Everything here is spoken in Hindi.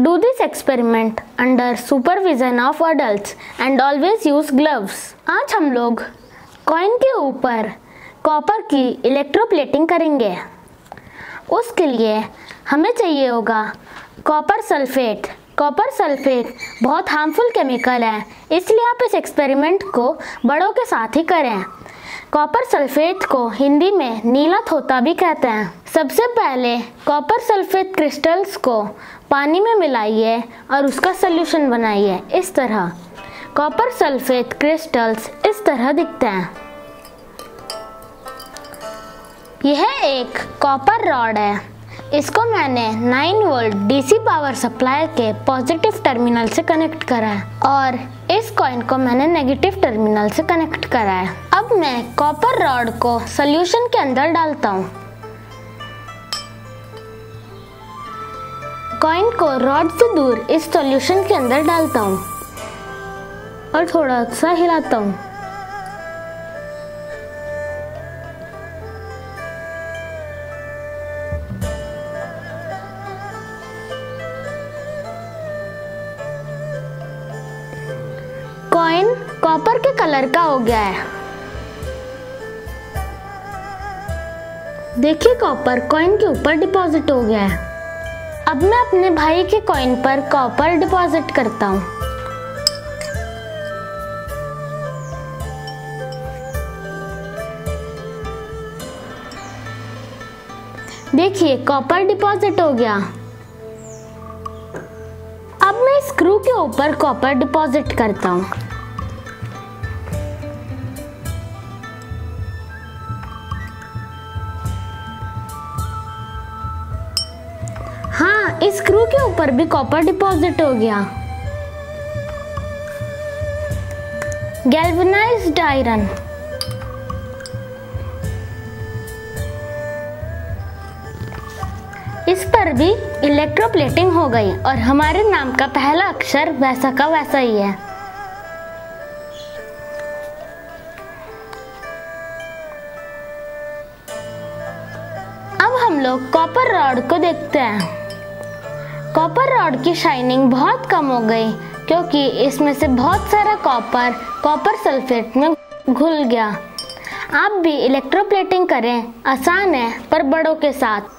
Do this experiment under supervision of adults and always use gloves. आज हम लोग कॉइन के ऊपर कॉपर की इलेक्ट्रोप्लेटिंग करेंगे। उसके लिए हमें चाहिए होगा कॉपर सल्फेट। कॉपर सल्फेट बहुत हार्मफुल केमिकल है, इसलिए आप इस एक्सपेरिमेंट को बड़ों के साथ ही करें। कॉपर सल्फेट को हिंदी में नीला थोता भी कहते हैं। सबसे पहले कॉपर सल्फेट क्रिस्टल्स को पानी में मिलाइए और उसका सॉल्यूशन बनाइए। इस तरह कॉपर सल्फेट क्रिस्टल्स इस तरह दिखते हैं। यह एक कॉपर रॉड है। इसको मैंने 9 वोल्ट डीसी पावर सप्लाई के पॉजिटिव टर्मिनल से कनेक्ट करा है और इस कॉइन को मैंने नेगेटिव टर्मिनल से कनेक्ट करा है। अब मैं कॉपर रॉड को सॉल्यूशन के अंदर डालता हूँ। कॉइन को रॉड से दूर इस सॉल्यूशन के अंदर डालता हूँ और थोड़ा सा हिलाता हूँ। कॉइन कॉपर के कलर का हो गया है। देखिए कॉपर कॉइन के ऊपर डिपॉजिट हो गया है। अब मैं अपने भाई के कॉइन पर कॉपर डिपॉजिट करता हूँ। देखिए कॉपर डिपॉजिट हो गया। अब मैं स्क्रू के ऊपर कॉपर डिपॉजिट करता हूँ। हाँ, इस स्क्रू के ऊपर भी कॉपर डिपॉजिट हो गया। Galvanised iron. इस पर भी इलेक्ट्रोप्लेटिंग हो गई और हमारे नाम का पहला अक्षर वैसा का वैसा ही है। अब हम लोग कॉपर रॉड को देखते हैं। कॉपर रॉड की शाइनिंग बहुत कम हो गई क्योंकि इसमें से बहुत सारा कॉपर सल्फेट में घुल गया। आप भी इलेक्ट्रोप्लेटिंग करें, आसान है पर बड़ों के साथ।